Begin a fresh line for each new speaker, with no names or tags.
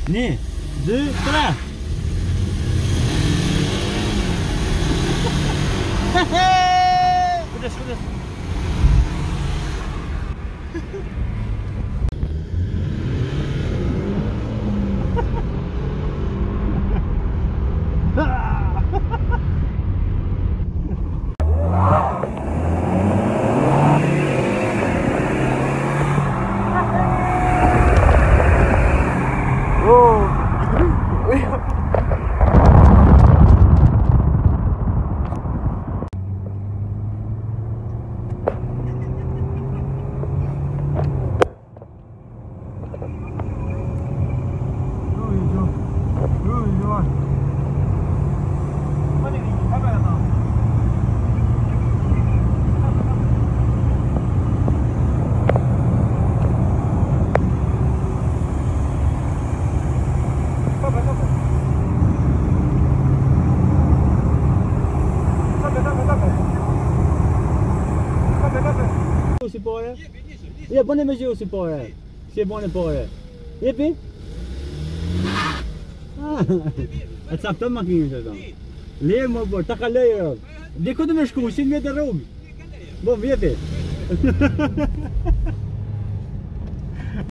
1, 2, 3. Kujdes, kujdes. Ja, pone me gjë si po e. Si e bone po e. Jepi? E cakton makinën që ta. Lejë më bërë, ta ka lejë. Dhe ku të me shku, 100 meter rrugë. Bo, vjepi.